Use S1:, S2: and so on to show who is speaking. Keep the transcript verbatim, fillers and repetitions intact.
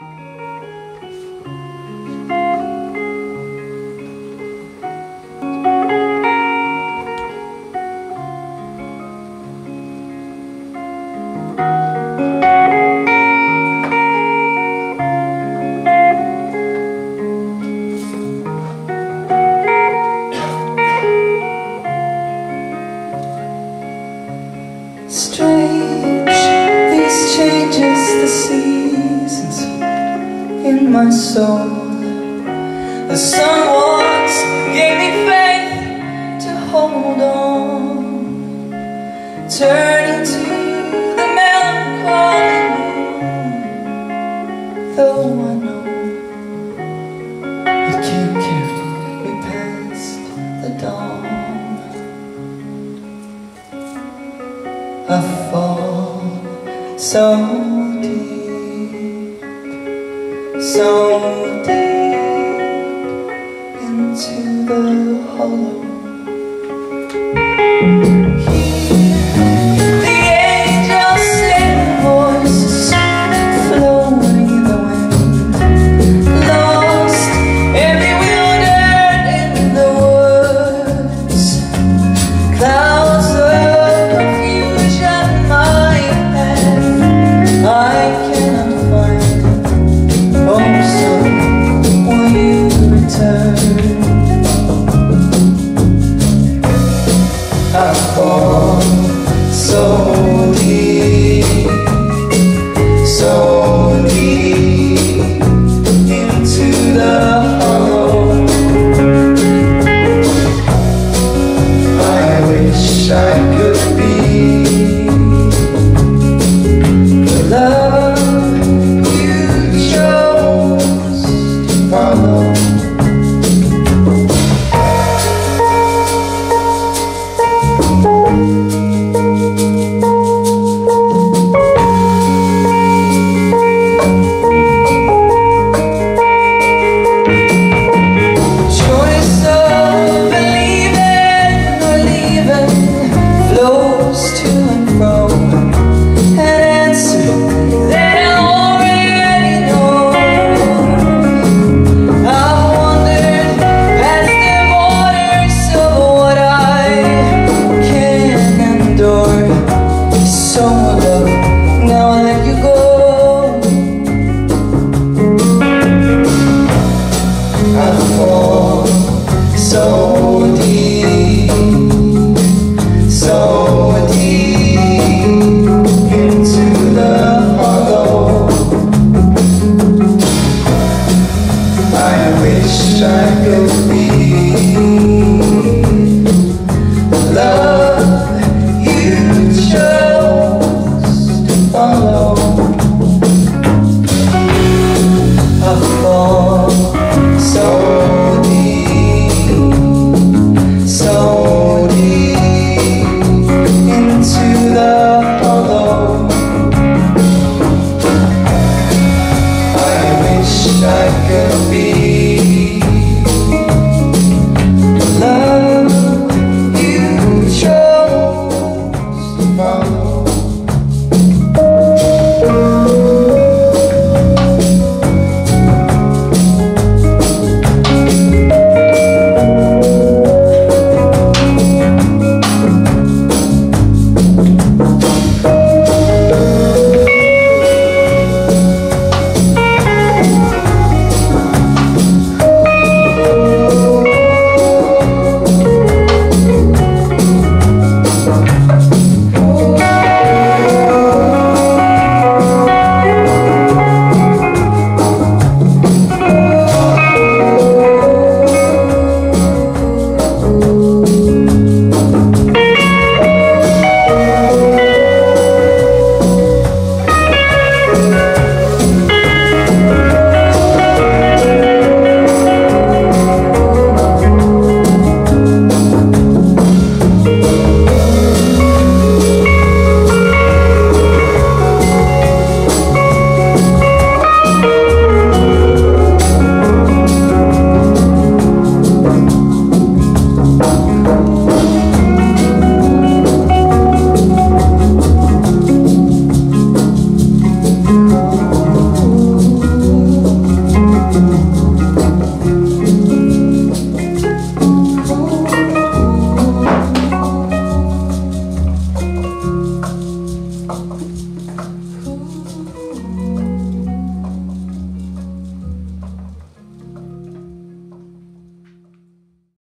S1: Strange, these changes, the seasons in my soul. The sun once gave me faith to hold on, turning to the melancholy moon. Though I know it can't carry me past the dawn, I fall so deep, so deep into the hollow. Hear the angels sing, voices flowing in the wind, lost and bewildered in the woods. Clouds of confusion, my head I cannot find. Oh, so will you return? I fall so deep, so deep into the hollow. I wish I could be the love you chose to follow. So deep, so deep into the hollow. I wish I could be the love you chose to follow. I fall so deep, so deep into the hollow. I wish I could be